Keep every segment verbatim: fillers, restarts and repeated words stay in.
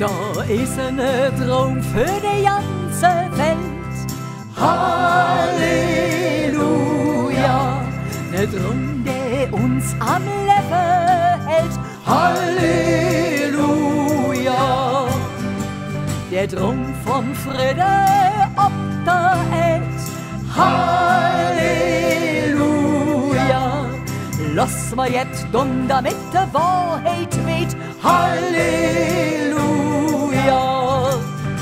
Da ist ein Traum für die ganze Welt. Halleluja, ne Traum, der uns am Leben hält. Halleluja, der Traum vom Friede ob der Welt. Halleluja, lass mal jetzt dumm, damit die Wahrheit weht. Halleluja,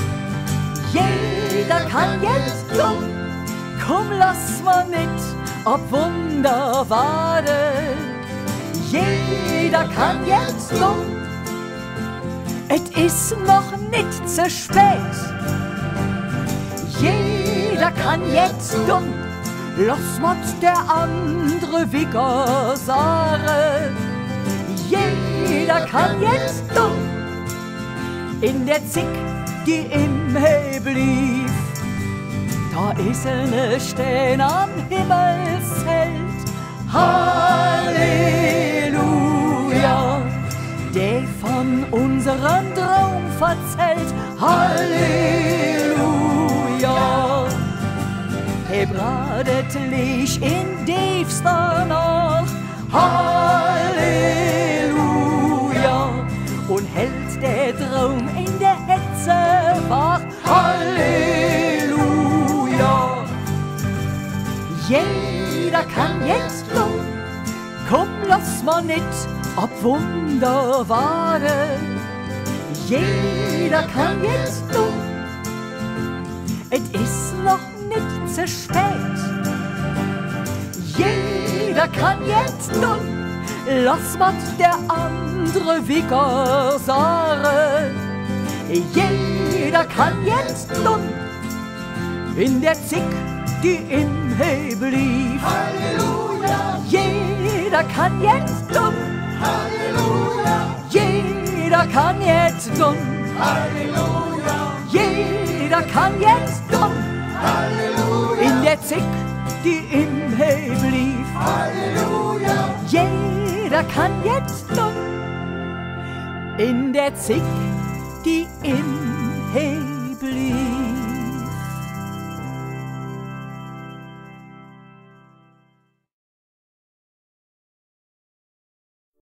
jeder kann jetzt dumm, komm, lass mal mit, ob Wunder warten. Jeder kann jetzt dumm, es ist noch nicht zu spät. Jeder kann jetzt dumm, lass mal der andere Wicker sagen. Jeder kann jetzt dumm, in der Zick, die im Himmel lief. Da ist eine Stern am Himmelszelt. Halleluja, der von unserem Traum verzählt. Halleluja, er bratet Licht in tiefster Nacht. Halleluja, und hält der Traum in der Hetze wach. Halleluja, jeder kann jetzt dumm, komm, lass mal nicht, ob Wunder warten. Jeder kann jetzt dumm, es ist noch nicht zu spät. Jeder kann jetzt dumm, lass mal der andere Wicker sagen. Jeder kann jetzt dumm, in der Zick, die im Himmel lief. Halleluja, jeder kann jetzt dumm. Halleluja, jeder kann jetzt dumm. Halleluja, Jeder kann jetzt dumm, Halleluja, in der Zick, die im Himmel lief. Halleluja, Jeder kann jetzt dumm, in der Zick, die im Himmel lief.